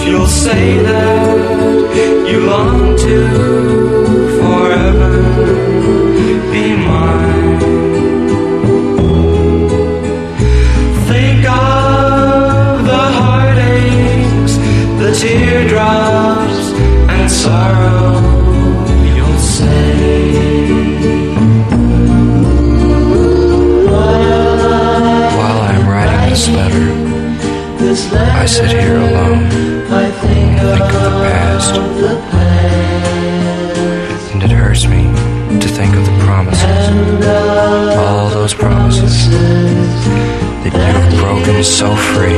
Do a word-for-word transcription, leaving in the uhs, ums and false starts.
you'll say that you long to forever be mine. Think of the heartaches, the teardrops and sorrow, you'll say. While I'm writing this letter, I sit here alone and think of the past, and it hurts me to think of the promises, all those promises that you have broken so free.